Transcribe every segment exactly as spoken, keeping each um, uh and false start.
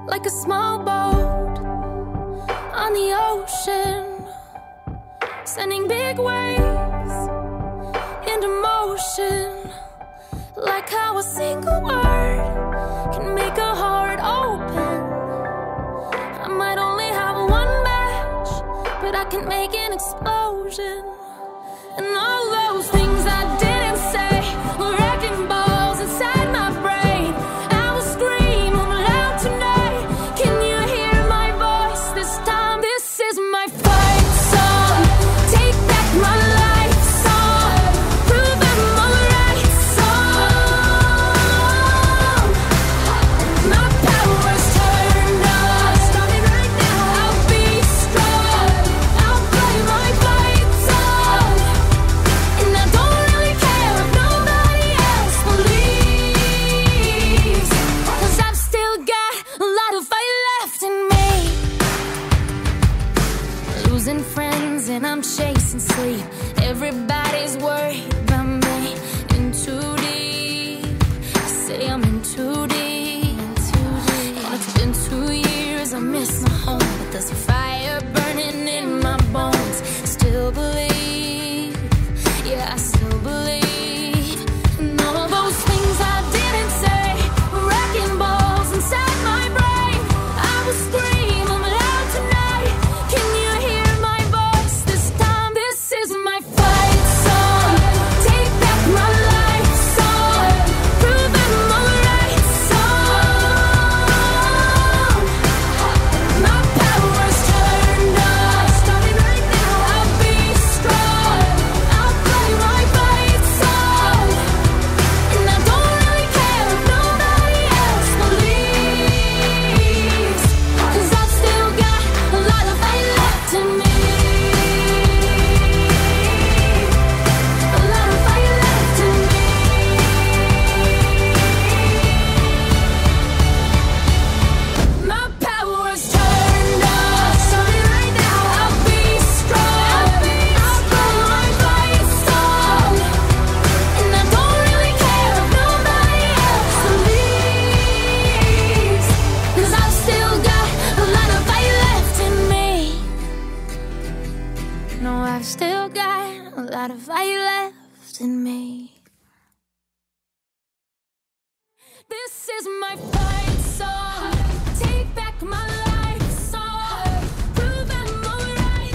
like a small boat on the ocean, sending big waves into motion, like how a single word can make a heart open. I might only have one match, but I can make an explosion. And all those things I didn't say were wrecking balls inside my brain. I will scream loud tonight. Can you hear my voice this time? This is my fight song. Take back my life song. Prove I'm alright song. My power's turned on. Starting right now. I'll be strong. I'll play my fight song. And I don't really care if nobody else believes, 'cause I've still got a lot of fight left in me. Losing friends and I'm chasing sleep. Everybody's worried about me. In too deep. Say I'm in too deep. And it's been two years, I miss my home, but there's a fire burning in my bones. Still believe, yeah, I still believe. And all those things I didn't say were wrecking balls inside my brain. I will scream I'm loud tonight. Can you hear my voice this time? This is my fight song. Take back my life song. Prove I'm alright song. My power's turned on. Starting right now. I'll be strong. I'll play my fight song. And I don't really care if nobody else believes, 'cause I've still got a lot of fight left in me. A lot of fight left in me. My power's turned on. Starting right now. I'll be strong. I'll play my fight song. And I don't really care if nobody else believes, 'cause I've still got a lot of fight left in me. No, I've still got a lot of fight left in me. This is my fight song. Take back my life song. Prove I'm alright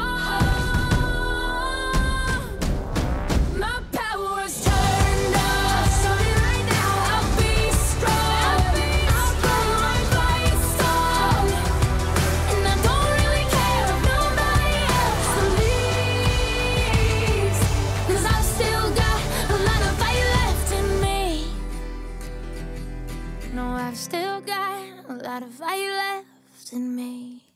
song. My power's turned on. Starting right now. I'll be strong. I'll play my fight song. And I don't really care if nobody else believes, 'cause I've still got a lot of fight left in me. No, I've still got a lot of fight left in me.